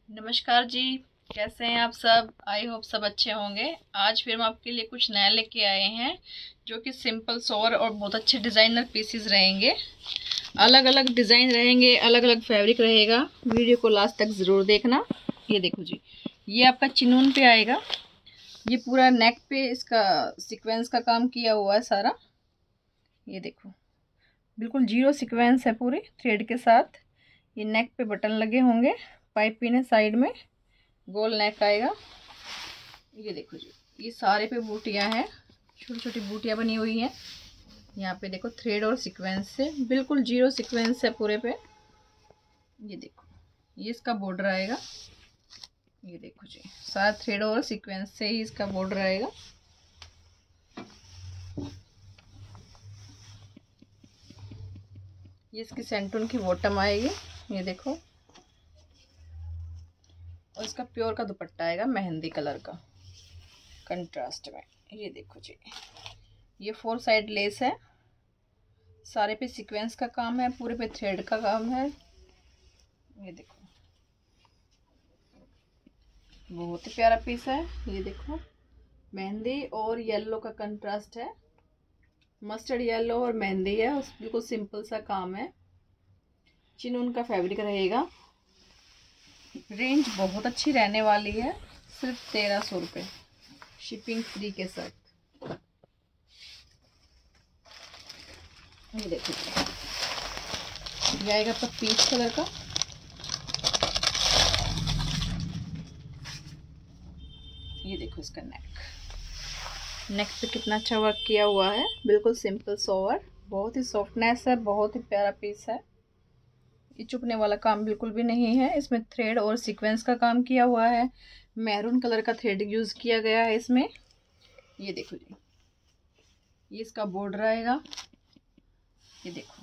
नमस्कार जी। कैसे हैं आप सब? आई होप सब अच्छे होंगे। आज फिर हम आपके लिए कुछ नया लेके आए हैं जो कि सिंपल सोवर और बहुत अच्छे डिज़ाइनर पीसेस रहेंगे। अलग अलग डिज़ाइन रहेंगे, अलग अलग फैब्रिक रहेगा। वीडियो को लास्ट तक ज़रूर देखना। ये देखो जी, ये आपका चिनून पे आएगा। ये पूरा नेक पे इसका सीक्वेंस का काम किया हुआ है सारा। ये देखो, बिल्कुल जीरो सीक्वेंस है पूरी थ्रेड के साथ। ये नेक पे बटन लगे होंगे, पाइपिंग है साइड में, गोल नेक आएगा। ये देखो जी, ये सारे पे बूटियां हैं, छोटी छोटी बूटियां बनी हुई हैं। यहाँ पे देखो थ्रेड और सीक्वेंस से, बिल्कुल जीरो सीक्वेंस है पूरे पे। ये देखो, ये इसका बॉर्डर आएगा। ये देखो जी, सारा थ्रेड और सीक्वेंस से ही इसका बॉर्डर आएगा। ये इसकी सेंटून की बॉटम आएगी। ये देखो, और इसका प्योर का दुपट्टा आएगा मेहंदी कलर का कंट्रास्ट में। ये देखो जी, ये 4 साइड लेस है। सारे पे सीक्वेंस का काम है, पूरे पे थ्रेड का काम है। ये देखो, बहुत ही प्यारा पीस है। ये देखो, मेहंदी और येलो का कंट्रास्ट है। मस्टर्ड येलो और मेहंदी है, उस बिल्कुल सिंपल सा काम है। चिनून का फैब्रिक रहेगा। रेंज बहुत अच्छी रहने वाली है, सिर्फ 1300 रुपये शिपिंग फ्री के साथ। ये देखो, ये आएगा आपका पीच कलर का। ये देखो इसका नेक पे कितना अच्छा वर्क किया हुआ है। बिल्कुल सिंपल सोवर, बहुत ही सॉफ्टनेस है, बहुत ही प्यारा पीस है। ये चुभने वाला काम बिल्कुल भी नहीं है। इसमें थ्रेड और सीक्वेंस का काम किया हुआ है। मैरून कलर का थ्रेड यूज किया गया है इसमें। ये देखो जी, ये इसका बॉर्डर आएगा। ये देखो,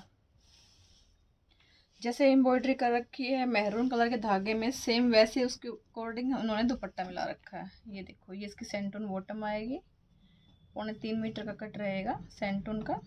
जैसे एम्ब्रॉयडरी कर रखी है मैरून कलर के धागे में, सेम वैसे उसके अकॉर्डिंग उन्होंने दुपट्टा मिला रखा है। ये देखो, ये इसकी सेंटून बॉटम आएगी। 3.25 मीटर का कट रहेगा सेंटून का।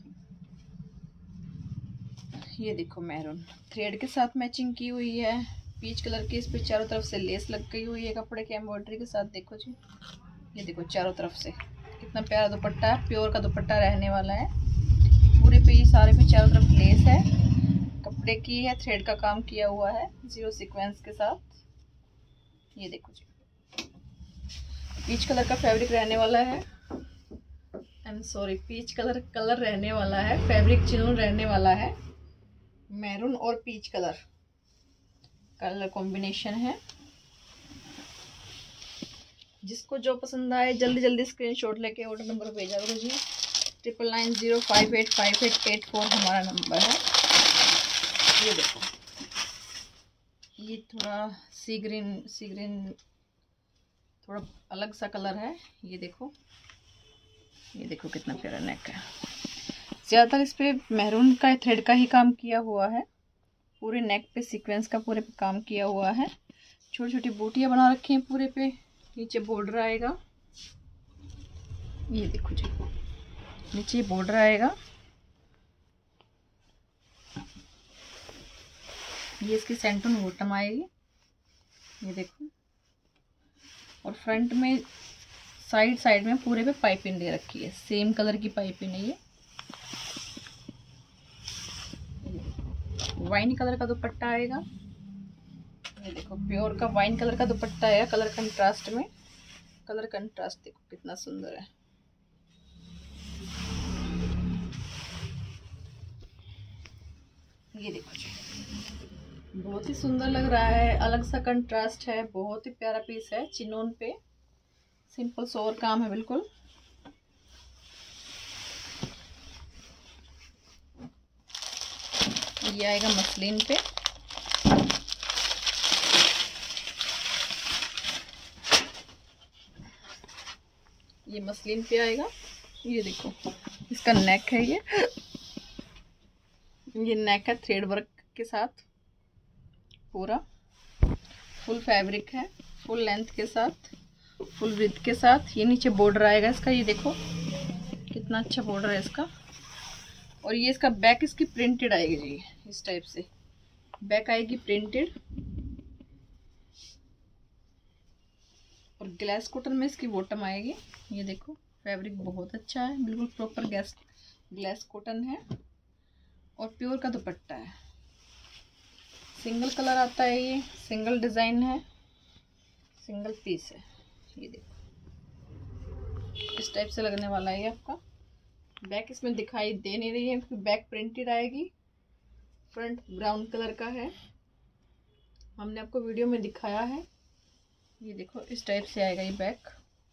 ये देखो, मैरून थ्रेड के साथ मैचिंग की हुई है। पीच कलर की इस पे चारों तरफ से लेस लग गई हुई है कपड़े के एम्ब्रॉयडरी के साथ। देखो जी, ये देखो चारों तरफ से कितना प्यारा दुपट्टा है। प्योर का दुपट्टा रहने वाला है। पूरे पे ये सारे पे चारों तरफ लेस है, कपड़े की है, थ्रेड का काम किया हुआ है जीरो सीक्वेंस के साथ। ये देखो जी, पीच कलर का फैब्रिक रहने वाला है। पीच कलर रहने वाला है। फैब्रिक चिनून रहने वाला है। मैरून और पीच कलर कॉम्बिनेशन है। जिसको जो पसंद आए जल्दी जल्दी स्क्रीनशॉट लेके ऑर्डर नंबर भेजा करो जी। 9990585884 हमारा नंबर है। ये देखो, ये थोड़ा सी ग्रीन थोड़ा अलग सा कलर है। ये देखो, ये देखो कितना प्यारा नेक है। ज़्यादातर इस पे मैरून का थ्रेड का ही काम किया हुआ है। पूरे नेक पे सीक्वेंस का पूरे पे काम किया हुआ है। छोटी छोटी बूटियां बना रखी हैं पूरे पे। नीचे बॉर्डर आएगा। ये देखो जी, नीचे बॉर्डर आएगा। ये इसकी सेंटून बॉटम आएगी। ये देखो, और फ्रंट में साइड में पूरे पे पाइपिंग दे रखी है, सेम कलर की पाइपिंग है। ये वाइन कलर का दुपट्टा आएगा। ये देखो, प्योर का वाइन कलर का दुपट्टा है कलर कंट्रास्ट में। कलर कंट्रास्ट देखो कितना सुंदर है। ये देखो जी, बहुत ही सुंदर लग रहा है, अलग सा कंट्रास्ट है, बहुत ही प्यारा पीस है। चिनून पे सिंपल सोवर काम है बिल्कुल। ये आएगा मसलिन पे। ये मसलिन पे आएगा। ये देखो, इसका नेक है। ये नेक है थ्रेड वर्क के साथ, पूरा फुल फैब्रिक है, फुल लेंथ के साथ, फुल विड्थ के साथ। ये नीचे बॉर्डर आएगा इसका। ये देखो कितना अच्छा बॉर्डर है इसका। और ये इसका बैक इसकी प्रिंटेड आएगी जी, इस टाइप से बैक आएगी प्रिंटेड। और ग्लास कॉटन में इसकी बॉटम आएगी। ये देखो फैब्रिक बहुत अच्छा है, बिल्कुल प्रॉपर ग्लास कॉटन है और प्योर का दुपट्टा है। सिंगल कलर आता है, ये सिंगल डिज़ाइन है, सिंगल पीस है। ये देखो इस टाइप से लगने वाला है ये आपका। बैक इसमें दिखाई दे नहीं रही है क्योंकि बैक प्रिंटेड आएगी। फ्रंट ब्राउन कलर का है, हमने आपको वीडियो में दिखाया है। ये देखो इस टाइप से आएगा ये बैक।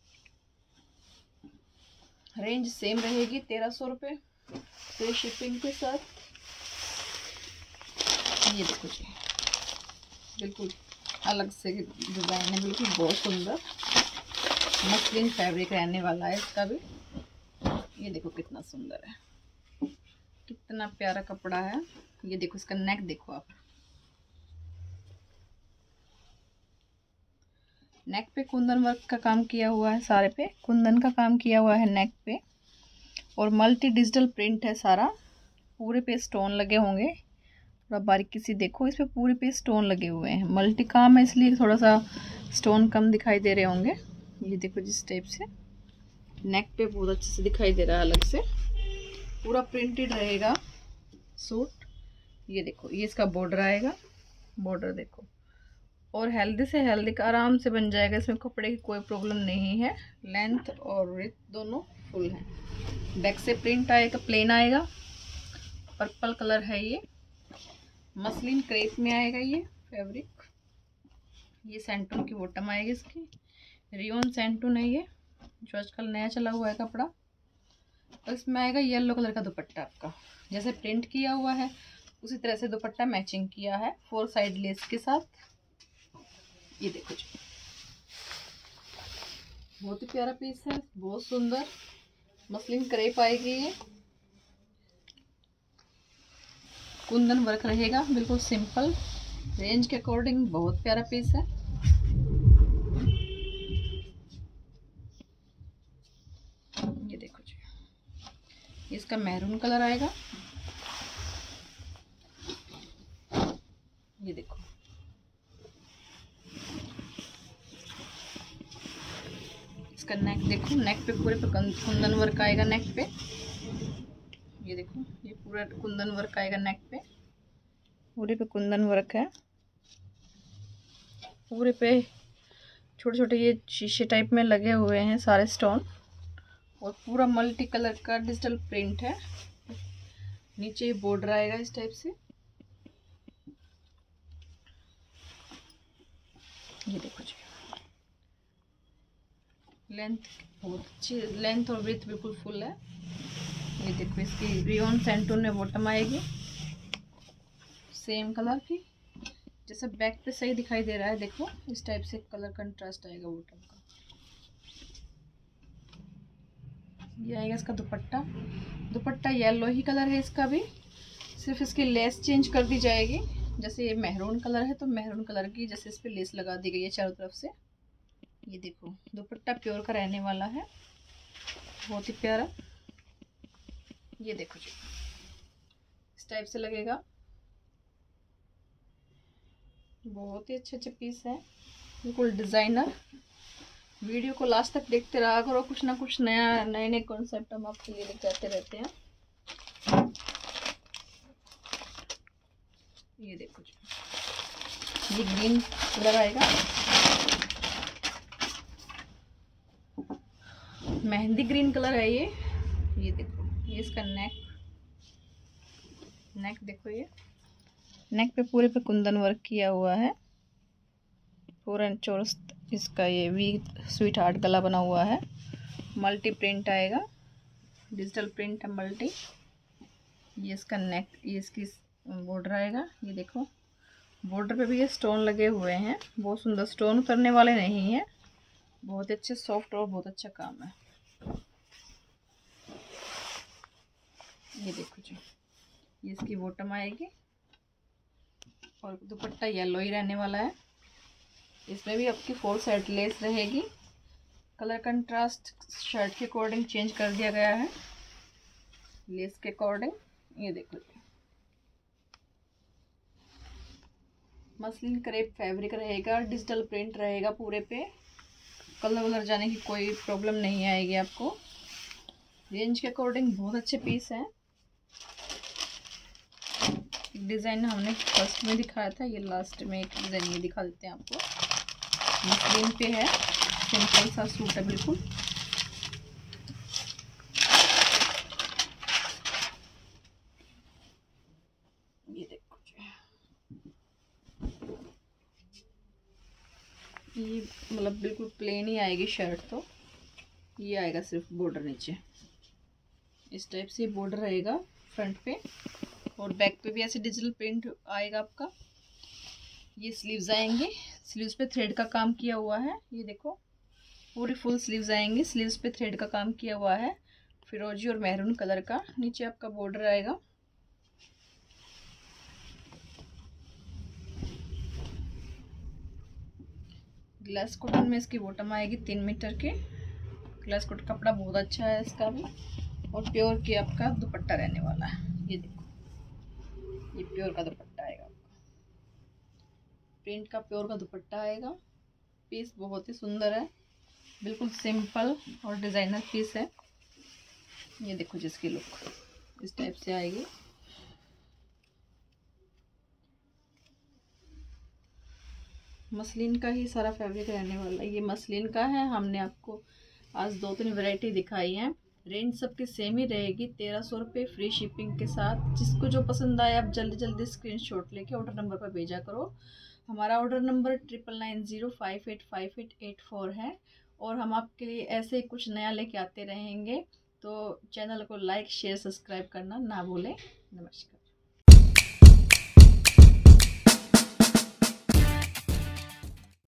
रेंज सेम रहेगी 1300 रुपये फ्री शिपिंग के साथ। ये देखो जी बिल्कुल अलग से डिज़ाइन है, बिल्कुल बहुत सुंदर मसलिन फैब्रिक रहने वाला है इसका भी। ये देखो कितना सुंदर है, कितना प्यारा कपड़ा है। ये देखो इसका नेक देखो आप, नेक पे कुंदन वर्क का काम किया हुआ है, सारे पे कुंदन का काम किया हुआ है नेक पे। और मल्टी डिजिटल प्रिंट है सारा, पूरे पे स्टोन लगे होंगे। थोड़ा बारीकी से देखो, इस पे पूरे पे स्टोन लगे हुए हैं। मल्टी काम है इसलिए थोड़ा सा स्टोन कम दिखाई दे रहे होंगे। ये देखो जिस टाइप से नेक पे बहुत अच्छे से दिखाई दे रहा है, अलग से पूरा प्रिंटेड रहेगा सूट। ये देखो ये इसका बॉर्डर आएगा, बॉर्डर देखो। और हेल्दी से हेल्दी का आराम से बन जाएगा, इसमें कपड़े की कोई प्रॉब्लम नहीं है। लेंथ और विड्थ दोनों फुल है। बैक से प्रिंट आएगा, प्लेन आएगा, पर्पल कलर है ये, मसलिन क्रेप में आएगा ये फैब्रिक। ये सैंटून की बॉटम आएगी इसकी, रियोन सैंटून है ये जो आजकल नया चला हुआ है कपड़ा। और इसमें आएगा येलो कलर का दुपट्टा आपका, जैसे प्रिंट किया हुआ है उसी तरह से दुपट्टा मैचिंग किया है 4 साइड लेस के साथ। ये देखो जी बहुत ही प्यारा पीस है, बहुत सुंदर मसलिन क्रेप आएगी ये। कुंदन वर्क रहेगा, बिल्कुल सिंपल, रेंज के अकॉर्डिंग बहुत प्यारा पीस है। ये देखो जी इसका मैरून कलर आएगा। ये देखो इसका नेक देखो, नेक पे पूरे पे कुंदन वर्क आएगा नेक पे। ये देखो ये पूरा कुंदन वर्क आएगा नेक पे, पूरे पे कुंदन वर्क है। पूरे पे छोटे छोटे ये शीशे टाइप में लगे हुए हैं सारे स्टोन। और पूरा मल्टी कलर का डिजिटल प्रिंट है। नीचे बॉर्डर आएगा इस टाइप से। ये देखो जी लेंथ बहुत अच्छी, लेंथ और विड्थ बिल्कुल फुल है। ये देखो इसकी रियोन सैंटून में बॉटम आएगी सेम कलर की, जैसे बैक पे सही दिखाई दे रहा है। देखो इस टाइप से कलर कंट्रास्ट आएगा बॉटम का। ये आएगा इसका दुपट्टा, दुपट्टा येलो ही कलर है इसका भी, सिर्फ इसकी लेस चेंज कर दी जाएगी। जैसे ये मेहरून कलर है तो मेहरून कलर की जैसे इस पर लेस लगा दी गई है चारों तरफ से। ये देखो दुपट्टा प्योर का रहने वाला है, बहुत ही प्यारा। ये देखो जी इस टाइप से लगेगा, बहुत ही अच्छे अच्छे पीस हैं, बिल्कुल डिज़ाइनर। वीडियो को लास्ट तक देखते रहा करो, कुछ ना कुछ नया नए नए कॉन्सेप्ट हम आपके लिए लेके आते रहते हैं। ये देखो जी ये ग्रीन कलर आएगा, मेहंदी ग्रीन कलर है ये। ये देखो ये इसका नेक देखो, ये नेक पे पूरे पे कुंदन वर्क किया हुआ है, पूरा चौरस इसका ये वी स्वीट हार्ट गला बना हुआ है। मल्टी प्रिंट आएगा, डिजिटल प्रिंट है मल्टी। ये इसका नेक, ये इसकी बॉर्डर आएगा। ये देखो बॉर्डर पे भी ये स्टोन लगे हुए हैं, बहुत सुंदर, स्टोन उतरने वाले नहीं हैं, बहुत अच्छे सॉफ्ट और बहुत अच्छा काम है। ये देखो जी ये इसकी बॉटम आएगी और दुपट्टा येलो ही रहने वाला है। इसमें भी आपकी 4 साइड लेस रहेगी, कलर कंट्रास्ट शर्ट के अकॉर्डिंग चेंज कर दिया गया है लेस के अकॉर्डिंग। ये देखो मसलिन क्रेप फैब्रिक रहेगा, डिजिटल प्रिंट रहेगा पूरे पे। कलर वलर जाने की कोई प्रॉब्लम नहीं आएगी आपको। रेंज के अकॉर्डिंग बहुत अच्छे पीस हैं। डिज़ाइन हमने फर्स्ट में दिखाया था, ये लास्ट में एक डिज़ाइन ये दिखा देते हैं आपको। मसलिन पे है, सिंपल सा सूट है बिल्कुल। ये देखो ये मतलब बिल्कुल प्लेन ही आएगी शर्ट, तो ये आएगा सिर्फ बॉर्डर नीचे इस टाइप से बॉर्डर रहेगा फ्रंट पे, और बैक पे भी ऐसे डिजिटल प्रिंट आएगा आपका। ये स्लीव्स आएंगे, स्लीव्स पे थ्रेड का काम किया हुआ है। ये देखो पूरी फुल स्लीव्स आएंगी, स्लीव्स पे थ्रेड का काम किया हुआ है, फिरोजी और मैरून कलर का। नीचे आपका बॉर्डर आएगा। ग्लास कॉटन में इसकी बॉटम आएगी 3 मीटर के। ग्लास कॉटन कपड़ा बहुत अच्छा है इसका भी, और प्योर की आपका दुपट्टा रहने वाला है। ये देखो ये प्योर का दुपट्टा आएगा आपका, प्रिंट का प्योर का दुपट्टा आएगा। पीस बहुत ही सुंदर है, बिल्कुल सिंपल और डिज़ाइनर पीस है। ये देखो जिसकी लुक इस टाइप से आएगी। मसलिन का ही सारा फैब्रिक रहने वाला है। ये मसलिन का है। हमने आपको आज 2-3 वैरायटी दिखाई हैं। रेंज सबकी सेम ही रहेगी, 1300 रुपये फ्री शिपिंग के साथ। जिसको जो पसंद आए आप जल्दी जल्दी स्क्रीनशॉट लेके ऑर्डर नंबर पर भेजा करो। हमारा ऑर्डर नंबर 9990585884 है, और हम आपके लिए ऐसे ही कुछ नया लेके आते रहेंगे। तो चैनल को लाइक शेयर सब्सक्राइब करना ना भूलें। नमस्कार।